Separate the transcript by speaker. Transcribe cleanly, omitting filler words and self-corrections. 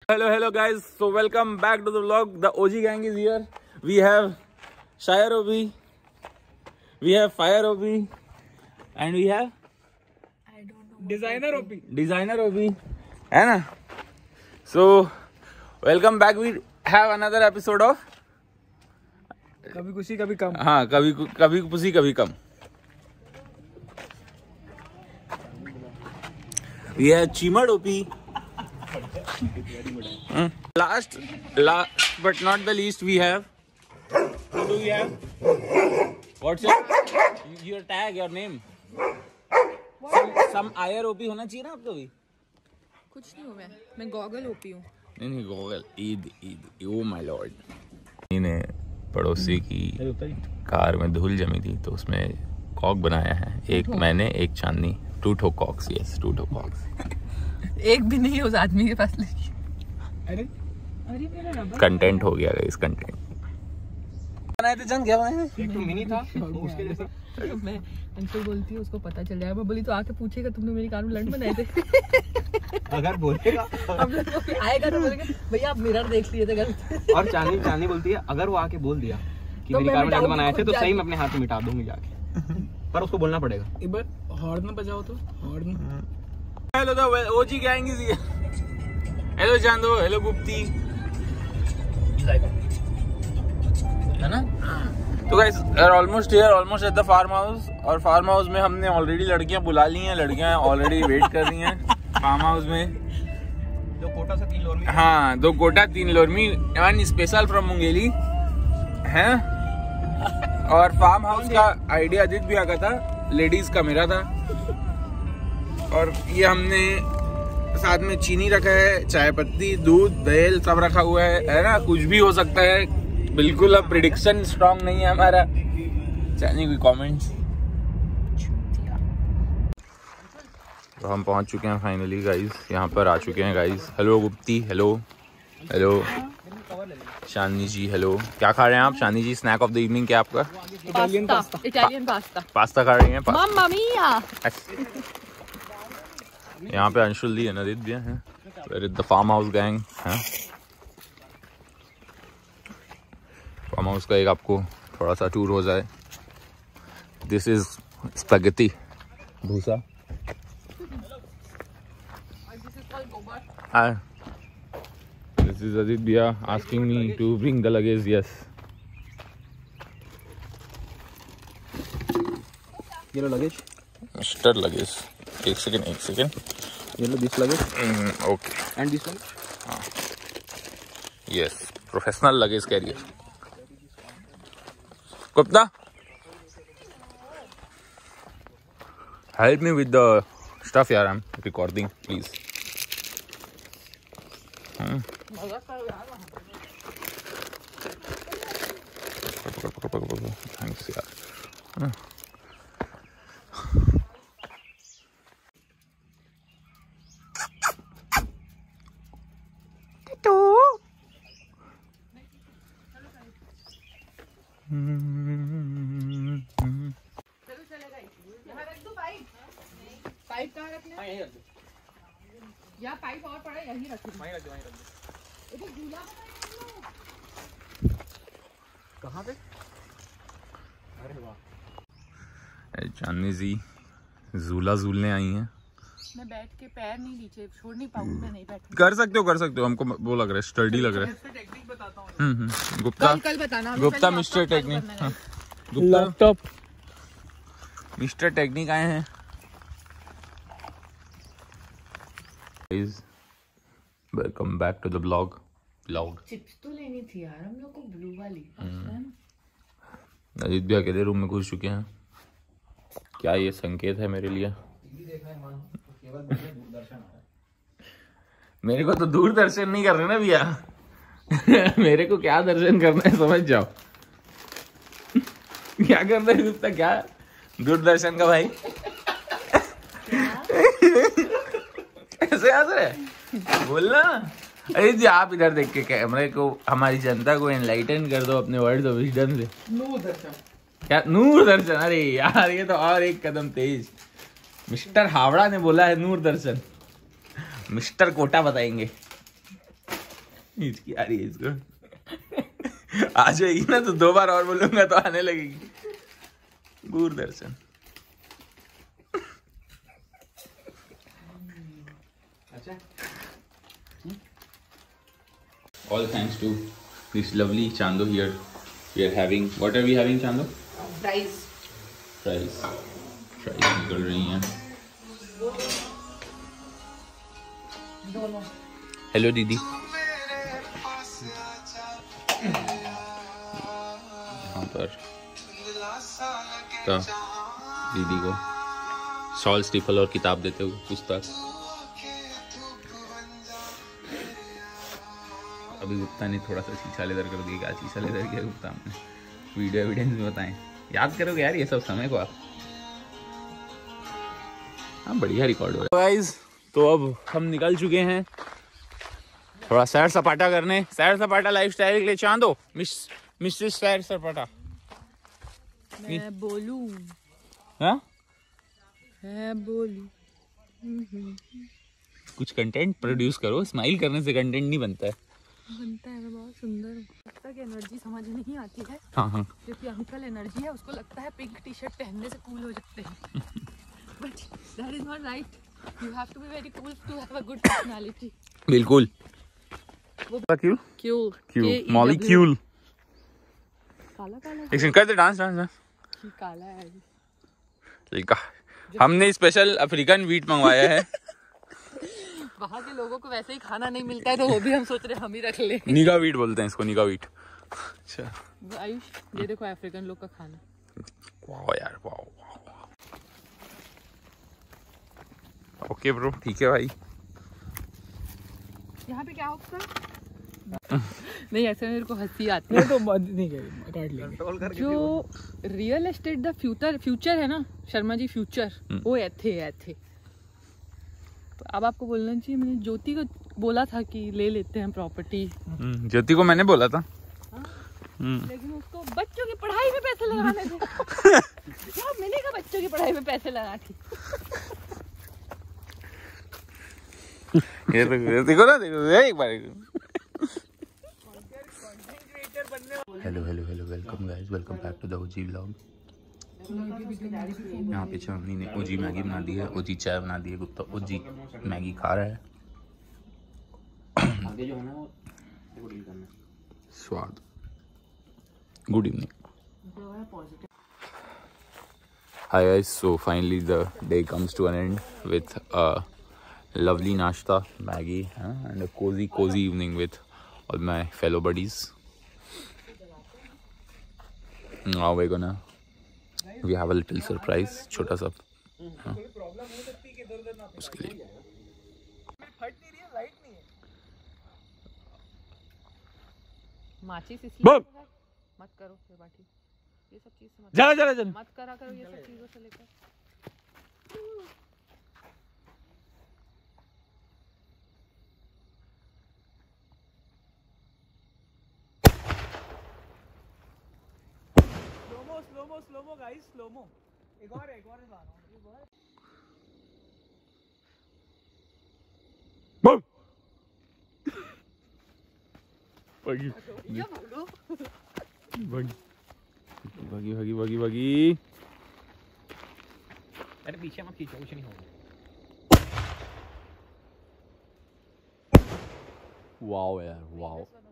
Speaker 1: Hello guys, so welcome back to the vlog. The OG gang is here. We have Shire Obi, we have Fire Obi, and we have Designer Obi, है ना? So welcome back. We have another episode of
Speaker 2: कभी खुशी कभी कम.
Speaker 1: हाँ, कभी खुशी कभी कम. We have Chimad Obi. Last but not the least, we have. Who do we have? What's your tag, your name? Some IR OP होना चाहिए ना आपको भी.
Speaker 3: कुछ नहीं हूँ मैं गॉगल ओपी हूँ.
Speaker 1: नहीं गॉगल. ईद ओ माय लॉर्ड. इन्हें पड़ोसी की कार में धूल जमी थी तो उसमें कॉक बनाया है. एक मैंने एक चांदनी. 2 ठो कॉक्स. यस 2 ठो कॉक्स.
Speaker 3: एक भी नहीं उस आदमी के पास लगी.
Speaker 2: अरे मेरा रबर
Speaker 1: कंटेंट हो गया इस कंटेंट बनाए थे. जन क्या बनाए थे?
Speaker 2: एक तो मिनी था उसके जैसा.
Speaker 3: मैं अंकल बोलती हूँ उसको पता चल जाएगा. मैं बोली तो आके पूछेगा तुमने मेरी कार में लंड बनाए थे.
Speaker 2: अगर बोलेगा
Speaker 3: अब आएगा तो बोलेगा भैया आप मिरर देख लिए थे घर.
Speaker 2: और चांदनी बोलती है अगर वो आके बोल दिया कि मेरी कार में लंड बनाए थे तो सही में अपने हाथ में मिटा दूंगी जाके. पर उसको बोलना पड़ेगा. एक बार हॉर्न बजाओ तो. Horn.
Speaker 1: Hello, the OG gang is here. Hello Chando, hello Gupti. है ना? तो guys, we're almost here, almost at the farm house. और farm house में हमने already लड़कियां बुला ली हैं. लड़कियां already wait कर रही हैं farm house में.
Speaker 2: 2 कोटा से 3 लोरमी.
Speaker 1: हाँ 2 Kota 3 Lormi. One special from Mungeli. हैं? और फार्म हाउस का आइडिया अजीत भी आगा था. लेडीज का मेरा था. और ये हमने साथ में चीनी रखा है, चाय पत्ती, दूध, दही सब रखा हुआ है ना. कुछ भी हो सकता है. बिल्कुल अब प्रेडिक्शन स्ट्रांग नहीं है हमारा. चाहिए कोई कमेंट्स. तो हम पहुंच चुके हैं फाइनली गाइस. यहाँ पर आ चुके हैं guys. Hello Gupti. Hello Shalini ji. Hello. क्या खा रहे हैं आप Shalini ji? Snack of the evening क्या आपका?
Speaker 3: इटालियन
Speaker 1: पास्ता खा रही हैं.
Speaker 3: मम्मा मिया.
Speaker 1: यहाँ पे अंशुल दी नदीद भी हैं. द फार्म हाउस गैंग है. फार्म हाउस का एक आपको थोड़ा सा टूर हो जाए. दिस इज स्पैगेटी भूसा. दिस इज अजीत भैया asking me to bring the luggage. Yes.
Speaker 2: ये लो लगेज.
Speaker 1: Mister luggage. एक सेकेंड.
Speaker 2: ये लो this luggage.
Speaker 1: Okay.
Speaker 2: And this luggage.
Speaker 1: Yes professional luggage carrier. Gupta help me with the stuff यार. I am recording please. Thanks यार.
Speaker 3: Pipe कहाँ रखना है? यहाँ पाइप और पड़ा है यहीं रख दो.
Speaker 2: कहाँ पे? अरे वाह.
Speaker 1: चांदनी जी झूला झूलने आई हैं.
Speaker 3: मैं बैठ के पैर नहीं नीचे छोड़ नहीं पाऊंगी. मैं नहीं बैठ.
Speaker 1: कर सकते हो. हमको वो लग रहा है स्टडी लग रहा है.
Speaker 2: टेक्निक बताता हूँ.
Speaker 1: गुप्ता
Speaker 3: कल बताना.
Speaker 1: Gupta mister technique. Laptop mister technique आए हैं. Welcome back to the blog.
Speaker 3: Chips तो लेनी थी यार हम लोग को. ब्लू वाली.
Speaker 1: अजीत भी अकेले रूम में घुस चुके हैं. क्या ये संकेत है मेरे लिए? मेरे को तो दूरदर्शन नहीं कर रहे ना भैया. मेरे को क्या दर्शन करना है समझ जाओ. क्या करना है गुप्ता? क्या दूरदर्शन का भाई? ऐसे हंस रहे बोलना. अरे जी आप इधर देख के कैमरे को हमारी जनता को एनलाइटन कर दो अपने वर्ड्स ऑफ विजडम से.
Speaker 2: नूर दर्शन.
Speaker 1: क्या नूर दर्शन? अरे यार ये तो और एक कदम तेज. मिस्टर हावड़ा ने बोला है नूर दर्शन. मिस्टर कोटा बताएंगे. हिचकी आ रही है इसको। आ जाएगी ना तो 2 बार और बोलूंगा तो आने लगेगी। Doordarshan. All thanks to this lovely Chando here. We are having, what are we having, Chando?
Speaker 3: Fries.
Speaker 1: Fries निकल रही हैं। हेलो दीदी। यहाँ पर तो दीदी को सॉल स्टीफल और किताब देते हुए पुस्तक। अभी गुप्ता ने थोड़ा सा शीशा लेदर कर दिया। क्या शीशा लेदर किया गुप्ता ने? वीडियो एविडेंस में बताएं। याद करोगे यार ये सब समय को आप? हाँ बढ़िया रिकॉर्ड हो रहा है गाइस। तो अब हम निकल चुके हैं थोड़ा सैर सपाटा करने। सैर सपाटा लाइफस्टाइल के लिए चांदो मिस्टर सैर सपाटा।
Speaker 3: मैं बोलूं?
Speaker 1: हाँ
Speaker 3: मैं बोलूं?
Speaker 1: कुछ कंटेंट प्रोड्यूस करो। स्माइल करने से कंटेंट नहीं बनता है।
Speaker 3: बनता है। मैं बहुत सुंदर हूँ। लगता है कि एनर्जी समझ नहीं आती है।
Speaker 1: हाँ
Speaker 3: क्योंकि अंकल एनर्जी है, उसको लगता है पिंक टी शर्ट पहनने से कूल हो जाते हैं। But that is not right. You have to be very cool to have a good personality.
Speaker 1: बिल्कुल।
Speaker 3: Cool
Speaker 1: molecule.
Speaker 3: काला काला
Speaker 1: एक कर दे डांस
Speaker 3: काला है।
Speaker 1: हमने स्पेशल अफ्रीकन वीट मंगवाया है।
Speaker 3: वहाँ के लोगों को वैसे ही खाना नहीं मिलता है तो वो भी हम सोच रहे हम ही रख ले।
Speaker 1: निगा वीट बोलते हैं इसको, निगा वीट। अच्छा
Speaker 3: आयुष ये देखो अफ्रीकन लोग का खाना।
Speaker 1: वाह यार वाह। ओके ब्रो ठीक है भाई।
Speaker 3: यहाँ पे क्या होता है? नहीं ऐसे मेरे को हंसी आती है। तो नहीं काट लेंगे। जो रियल एस्टेट द फ्यूचर है ना शर्मा जी, फ्यूचर वो ऐथे। तो अब आपको बोलना चाहिए। मैंने ज्योति को बोला था कि ले लेते हैं प्रॉपर्टी।
Speaker 1: ज्योति को मैंने बोला था।
Speaker 3: लेकिन उसको बच्चों की पढ़ाई में पैसे लगाने थे। क्या मैंने कहा बच्चों की पढ़ाई में पैसे लगा थे।
Speaker 1: ये देखो ना, देखो एक बार। Hello welcome guys, welcome back to the OG vlog. यहाँ पे चांदनी ने ओजी मैगी बना दी है, ओजी चाय बना दी है। गुप्ता ओजी मैगी खा रहा है। आगे जो है ना वो डील करना स्वाद। Good evening. Hi guys, so finally the day comes to an end with a lovely nashta, Maggie, and a cozy evening with all my fellow buddies. Now we have a little surprise, छोटा सा उसके लिए।
Speaker 3: माचिस इसलिए मत करो ये बाटी, ये सब चीज से मत करा करो ये सब चीजों से लेकर।
Speaker 2: Slomo guys, slomo. एक और
Speaker 1: भागी।
Speaker 2: अरे पीछे मत खींचो, कुछ नहीं होगा।
Speaker 1: वाओ यार वाओ।